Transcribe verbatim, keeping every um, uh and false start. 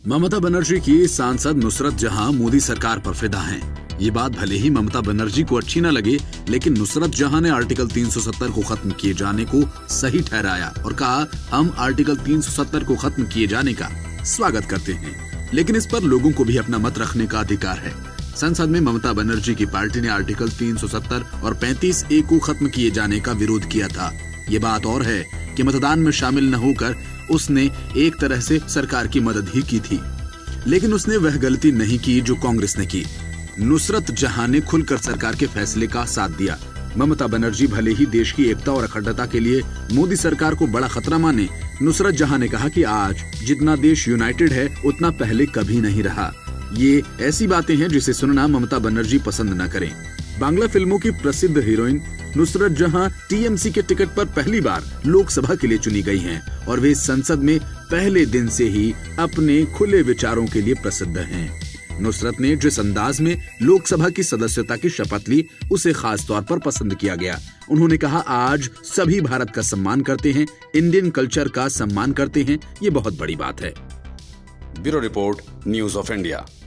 ममता बनर्जी की सांसद नुसरत जहां मोदी सरकार पर फिदा हैं। ये बात भले ही ममता बनर्जी को अच्छी न लगे, लेकिन नुसरत जहां ने आर्टिकल तीन सौ सत्तर को खत्म किए जाने को सही ठहराया और कहा, हम आर्टिकल तीन सौ सत्तर को खत्म किए जाने का स्वागत करते हैं, लेकिन इस पर लोगों को भी अपना मत रखने का अधिकार है। संसद में ममता बनर्जी की पार्टी ने आर्टिकल तीन सौ सत्तर और पैंतीस ए को खत्म किए जाने का विरोध किया था। ये बात और है कि मतदान में शामिल न होकर उसने एक तरह से सरकार की मदद ही की थी, लेकिन उसने वह गलती नहीं की जो कांग्रेस ने की। नुसरत जहां ने खुलकर सरकार के फैसले का साथ दिया। ममता बनर्जी भले ही देश की एकता और अखंडता के लिए मोदी सरकार को बड़ा खतरा माने, नुसरत जहां ने कहा कि आज जितना देश यूनाइटेड है उतना पहले कभी नहीं रहा। ये ऐसी बातें हैं जिसे सुनना ममता बनर्जी पसंद न करें। बांग्ला फिल्मों की प्रसिद्ध हीरोइन नुसरत जहां टी एम सी के टिकट पर पहली बार लोकसभा के लिए चुनी गई हैं और वे संसद में पहले दिन से ही अपने खुले विचारों के लिए प्रसिद्ध हैं। नुसरत ने जिस अंदाज में लोकसभा की सदस्यता की शपथ ली, उसे खास तौर पर पसंद किया गया। उन्होंने कहा, आज सभी भारत का सम्मान करते हैं, इंडियन कल्चर का सम्मान करते हैं, ये बहुत बड़ी बात है। Bureau report, news of India.